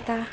tita.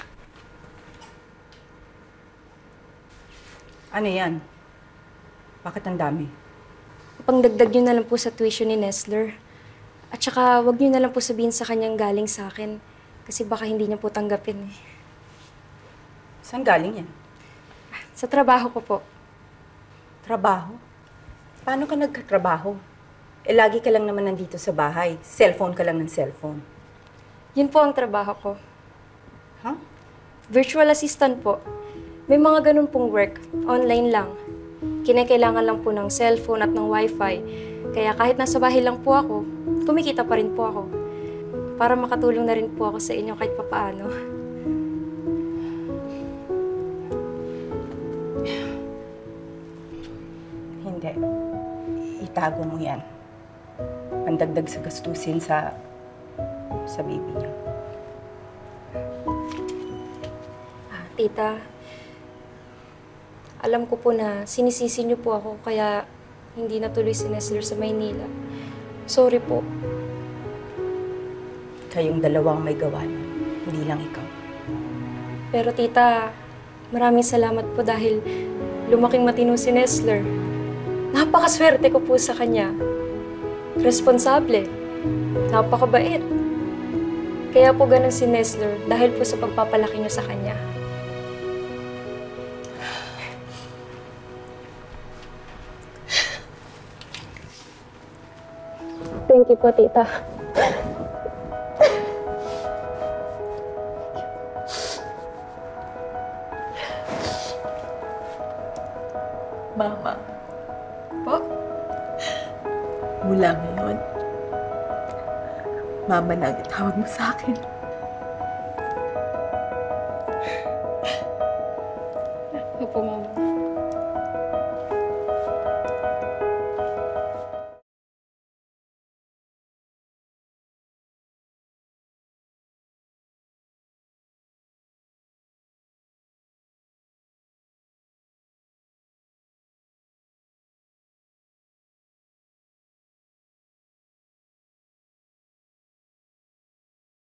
Ano yan? Bakit ang dami? Pangdagdag niyo na lang po sa tuition ni Nesler. At saka, wag niyo na lang po sabihin sa kanyang galing sa akin. Kasi baka hindi niya po tanggapin eh. Saan galing yan? Sa trabaho ko po. Trabaho? Paano ka nagkatrabaho? Eh, lagi ka lang naman nandito sa bahay. Cellphone ka lang ng cellphone. Yun po ang trabaho ko. Huh? Virtual assistant po. May mga ganun pong work. Online lang. Kinakailangan lang po ng cellphone at ng wifi. Kaya kahit nasa bahay lang po ako, kumikita pa rin po ako. Para makatulong na rin po ako sa inyo kahit papaano. Hindi. Itago mo yan. Pandagdag sa gastusin sa baby niyo. Tita, alam ko po na sinisisi niyo po ako kaya hindi natuloy si Nesler sa Maynila. Sorry po. Kayong dalawang may gawa nun, hindi lang ikaw. Pero tita, maraming salamat po dahil lumaking matino si Nesler. Napakaswerte ko po sa kanya. Responsable. Napakabait. Kaya po ganun si Nesler dahil po sa pagpapalaki niyo sa kanya. Thank you po, tita. Mama, Po? mula ngayon, Mama na ang itawag mo sa akin. Opo, Mama.